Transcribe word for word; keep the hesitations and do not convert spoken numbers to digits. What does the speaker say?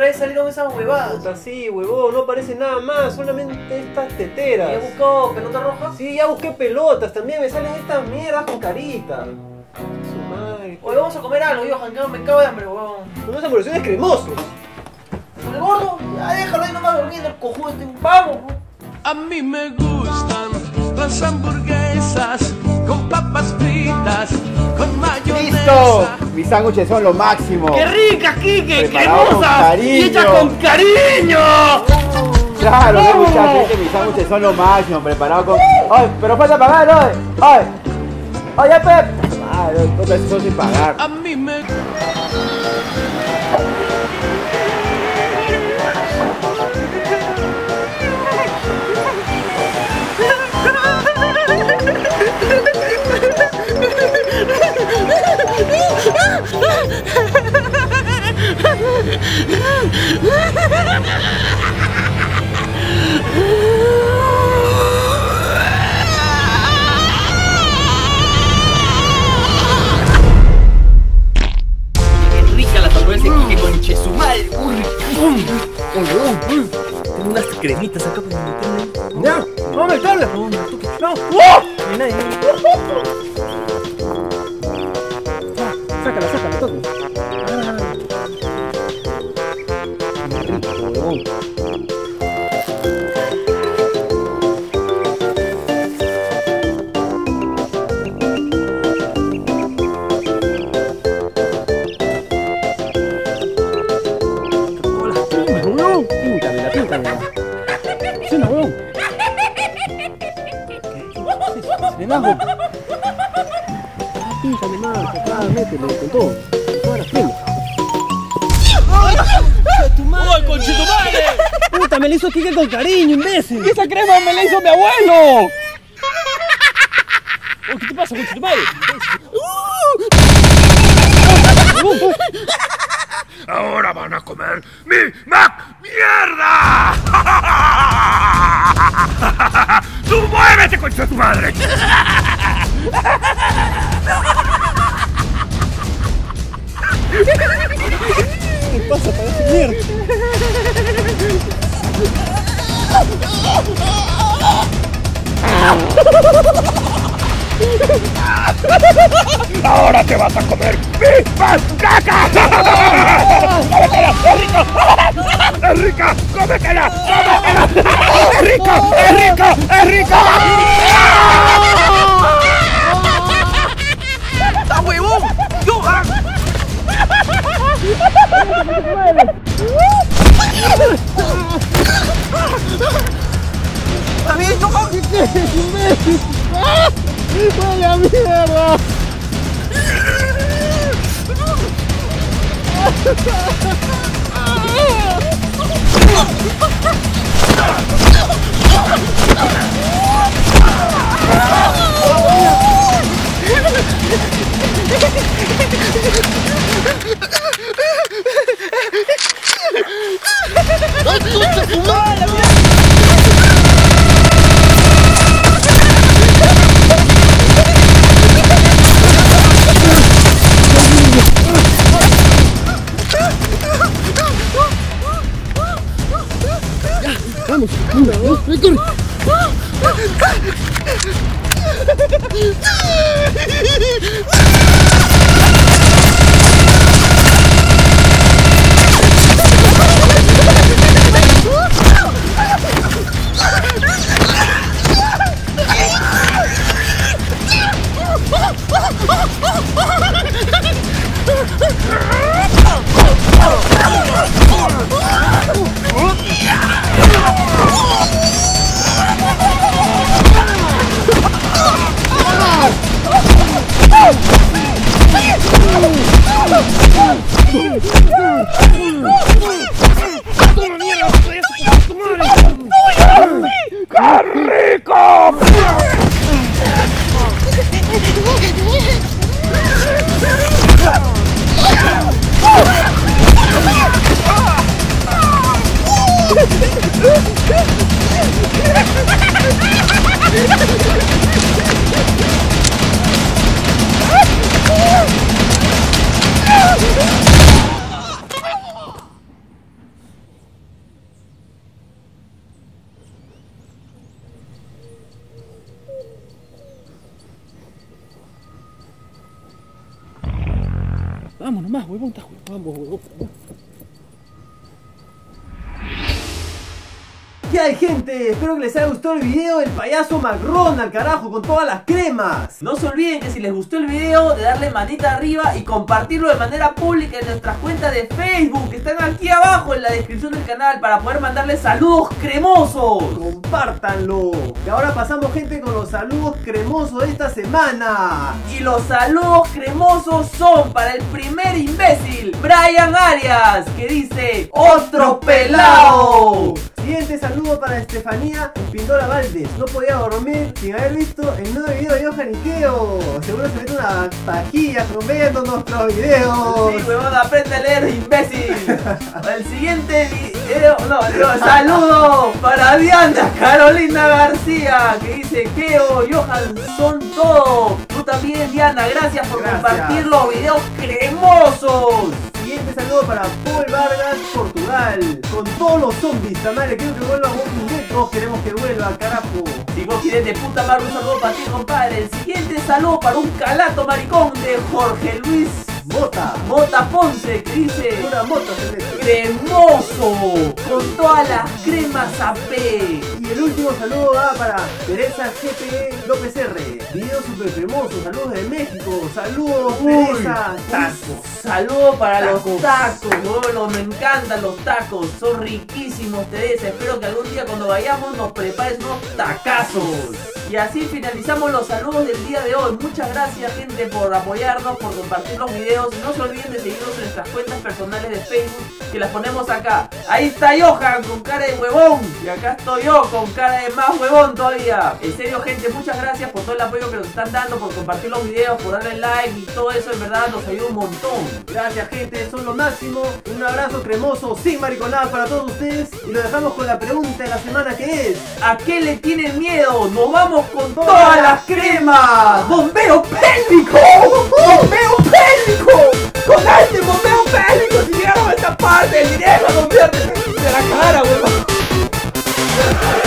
vez salieron esas huevadas. Puta, sí, huevón, no aparece nada más, solamente estas teteras. ¿Ya buscó pelota roja? Sí, ya busqué pelotas, también me salen estas mierdas con carita. Su madre. Oye, vamos a comer algo, Johan, que me cago de hambre, huevón. Unos hamburguesones cremosos. El gordo, ya déjalo ahí nomás durmiendo, el cojudo este, vamos. A mí me gustan las hamburguesas con papas fritas, con mayonesa. ¡Listo! Mis sándwiches son lo máximo. ¡Qué rica, Kike! Preparado con ¡Cremosa! cariño. ¡Y hecha con cariño! Claro, no, muchachos, que mis sándwiches son lo máximo, preparado con... ¡Ay, pero falta pagar, oye! ¡Ay! ¡Oye, Pep! ¡Ay, otra vez sin pagar! A mí me... ¡Qué rica la hamburguesa de Kike con chesumal! ¡Uy! Tengo unas cremitas acá para meterle. ¡Ya! ¡Vamos a meterle! No, no, tú que... ¡No! No hay nadie. Sácala, sácala, toque. Rico, huevón. Huevón, píntamela, píntamela. Sí, no, huevón. Relajo. Ah, píntale más, acá, métele, con todo. Con todas las cremas. ¡Oh, conchetumadre! Puta, me la hizo Kike con cariño, imbécil. ¡Esa crema me la hizo mi abuelo! Oh, ¿qué te pasa, conchetumadre? Ahora van a comer mi Mac mierda. ¡Tú muévete, concha de tu madre! ¿Qué pasa, parece mierda? ¡Ahora te vas a comer mi macaca! ¡Cómetela! ¡Es rico! ¡Es rica! ¡Cómetela! ¡Cómetela! ¡Es rico! ¡Es rico! ¡Es rico! ¡Está huevón! ¡Johan! ¿Está bien, Johan? ¿Qué es, imbécil? ¡Ah! ¡Vaya mierda! Vamos, una, dos, tres, corre. ¡Qué rico! Vamos nomás, huevón, está huevón. Vamos, huevón. ¿Qué hay, gente? Espero que les haya gustado el video del payaso McRonald, carajo, con todas las cremas. No se olviden que si les gustó el video, de darle manita arriba y compartirlo de manera pública en nuestras cuentas de Facebook, que están aquí abajo en la descripción del canal, para poder mandarles saludos cremosos. Compártanlo. Y ahora pasamos, gente, con los saludos cremosos de esta semana. Y los saludos cremosos son para el primer imbécil, Brian Arias, que dice: ¡otro pelao! Siguiente saludo para Estefanía Pindola Valdés. No podía dormir sin haber visto el nuevo video de Johan Ikeo. Seguro se mete una pajilla viendo nuestros videos. Sí, huevón, aprende a leer, imbécil. El siguiente video, no, digo, saludo para Diana Carolina García, que dice: Keo, Johan, son todo. Tú también, Diana, gracias por gracias. compartir los videos cremosos. Siguiente saludo para Paul Vargas, Portugal. Con todos los zombies, madre, quiero que vuelva Walking Dead. Todos queremos que vuelva, carajo. Si vos querés de puta madre, un saludo para ti, compadre. El siguiente saludo para un calato maricón de Jorge Luis Mota Mota Ponce, que dice: una mota cremoso, con todas las cremas A P. Y el último saludo va para Teresa G P López R. Video super cremoso, saludos de México. Saludos, Uy, Teresa. Tacos. Saludos para tacos. los tacos, bueno, me encantan los tacos, son riquísimos, Teresa. Espero que algún día cuando vayamos nos prepares unos tacazos. Y así finalizamos los saludos del día de hoy. Muchas gracias, gente, por apoyarnos, por compartir los videos. Y no se olviden de seguirnos en nuestras cuentas personales de Facebook, que las ponemos acá. Ahí está Johan con cara de huevón, y acá estoy yo con cara de más huevón todavía. En serio, gente, muchas gracias por todo el apoyo que nos están dando, por compartir los videos, por darle like y todo eso. En verdad nos ayuda un montón. Gracias, gente, son lo máximo. Un abrazo cremoso, sin mariconadas para todos ustedes. Y lo dejamos con la pregunta de la semana, que es: ¿a qué le tienen miedo? Nos vamos con todas, todas las cremas. ¡Bombeo pélvico! ¡Bombeo pélvico! ¡Con este bombeo pélvico! Si llegaron a esta parte, el dinero bombeo de la cara, huevón.